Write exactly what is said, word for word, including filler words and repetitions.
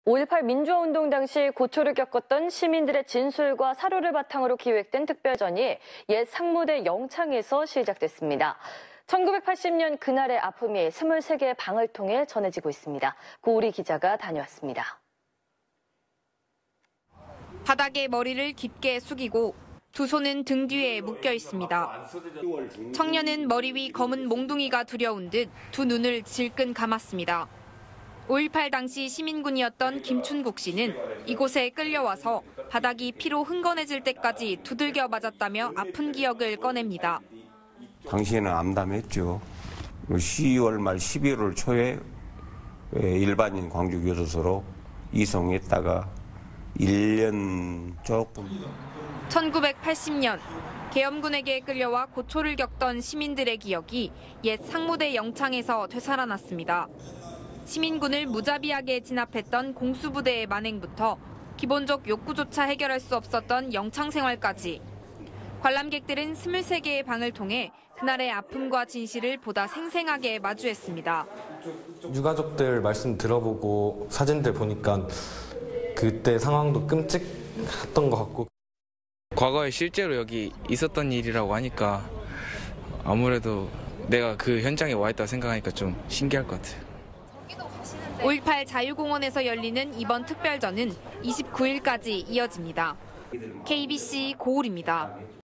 오일팔 민주화운동 당시 고초를 겪었던 시민들의 진술과 사료를 바탕으로 기획된 특별전이 옛 상무대 영창에서 시작됐습니다. 천구백팔십 년 그날의 아픔이 스물세 개의 방을 통해 전해지고 있습니다. 고우리 기자가 다녀왔습니다. 바닥에 머리를 깊게 숙이고 두 손은 등 뒤에 묶여 있습니다. 청년은 머리 위 검은 몽둥이가 두려운 듯 두 눈을 질끈 감았습니다. 오일팔 당시 시민군이었던 김춘국 씨는 이곳에 끌려와서 바닥이 피로 흥건해질 때까지 두들겨 맞았다며 아픈 기억을 꺼냅니다. 당시에는 암담했죠. 십이월 말 십일월 초에 일반인 광주교도소로 이송했다가 일 년 조금. 천구백팔십 년 계엄군에게 끌려와 고초를 겪던 시민들의 기억이 옛 상무대 영창에서 되살아났습니다. 시민군을 무자비하게 진압했던 공수부대의 만행부터 기본적 욕구조차 해결할 수 없었던 영창 생활까지 관람객들은 스물세 개의 방을 통해 그날의 아픔과 진실을 보다 생생하게 마주했습니다. 유가족들 말씀 들어보고 사진들 보니까 그때 상황도 끔찍했던 것 같고 과거에 실제로 여기 있었던 일이라고 하니까 아무래도 내가 그 현장에 와 있다고 생각하니까 좀 신기할 것 같아요. 오일팔 자유공원에서 열리는 이번 특별전은 이십구 일까지 이어집니다. 케이비씨 고울입니다.